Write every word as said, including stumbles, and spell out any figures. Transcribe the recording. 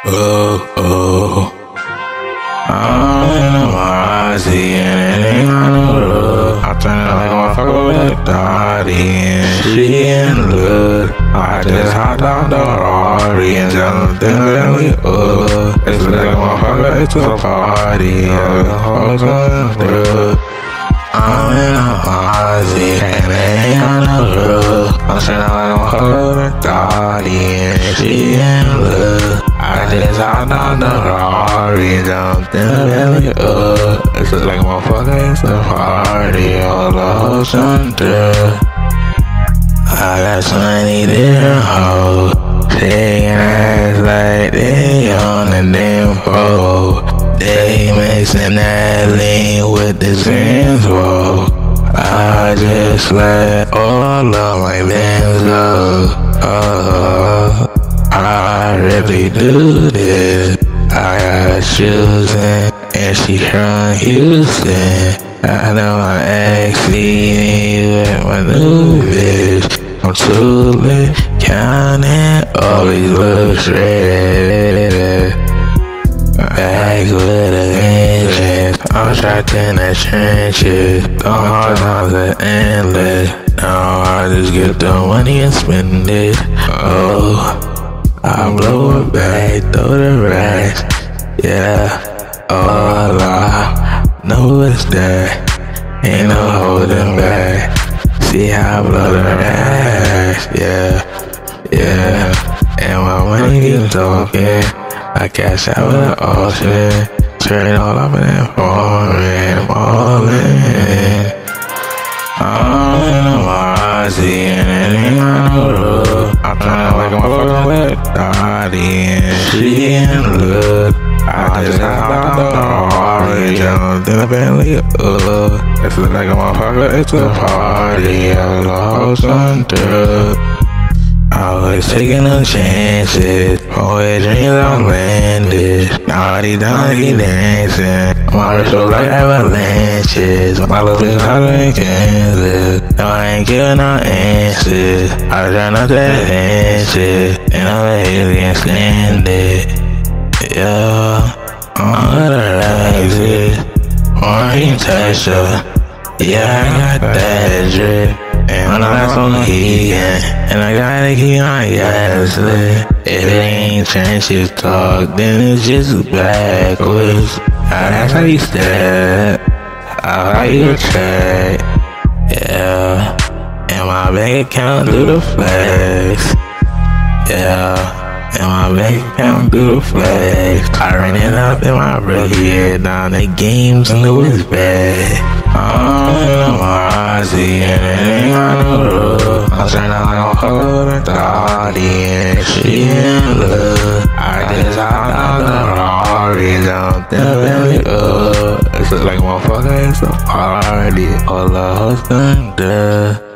Oh, oh. I'm in a Mozzie and it ain't got no love. I turn it like a motherfucker with a Dottie and she in love. I just hopped out the Rari and tell them that we up. It's like a motherfucker, it's a party. I'm in a Mozzie and it ain't got no love. I'm turning like a motherfucker with a Dottie and she in love. I just hopped out the Rari, jumped in the belly up. It's like a motherfucker, it's a party, all the hoes under. I got twenty different hoes, shaking ass like they on the damn pole. They mixing that lean with the Zinzo. I just let all of my Benzo. Oh, I really do this. I got shoes in, and she from Houston. I know I actually with my new bitch. I'm too lit, counting all these little shreds. Bags with a engine, I'm trapped in the trenches. The hard times are endless. Now I just get the money and spend it. Oh, I blow it back, throw the racks, yeah, all I know is that ain't no holding back. See how I blow the racks, yeah, yeah, and my money keep talking, I cash out with the ocean, turn all up in that foreign, I'm all in. I'm in a Mozzie and it ain't got no love. I'm tryna like a motherfucker with Dottie and she in love. I just hopped out the Rari, jumped in the Bentley up. It's like a motherfucker, it's a party, all the hoes under. I was taking no chances, always dreams outlandish. Now they done, he dancing. My wrist so like avalanches. My little bitch hotter than Kansas. No, I ain't giving no answers. I try not to answer, and I'm lazy and stand it. Yeah, I'm gonna relax it. Or you touch her. Yeah, I got that drip. And when I on the heat, and I gotta keep my gas lit. If it ain't trenches talk, then it's just backwards. Now that's how you step, how you track, yeah. And my bank account do the flex, yeah. And my bank account do the flex. I ran it up in my rookie year, down the games and it was bad. I'm in a Mozzie and it ain't got no love. I'm turning like a hoe with a Dottie and she in love. I just hopped out the Rari, jumped in the belly up. It's like a motherfucker, it's a party, all the hoes under.